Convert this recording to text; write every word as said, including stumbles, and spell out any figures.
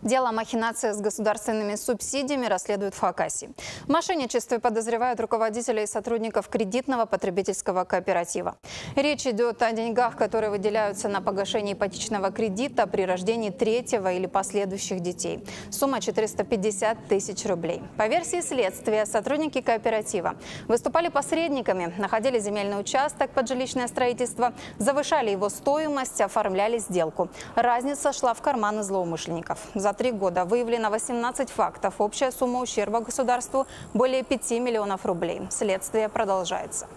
Дело о махинации с государственными субсидиями расследуют в Хакасии. В мошенничестве подозревают руководителей и сотрудников кредитного потребительского кооператива. Речь идет о деньгах, которые выделяются на погашение ипотечного кредита при рождении третьего или последующих детей. Сумма четыреста пятьдесят тысяч рублей. По версии следствия, сотрудники кооператива выступали посредниками, находили земельный участок под жилищное строительство, завышали его стоимость, оформляли сделку. Разница шла в карманы злоумышленников. За три года выявлено восемнадцать фактов. Общая сумма ущерба государству более пяти миллионов рублей. Следствие продолжается.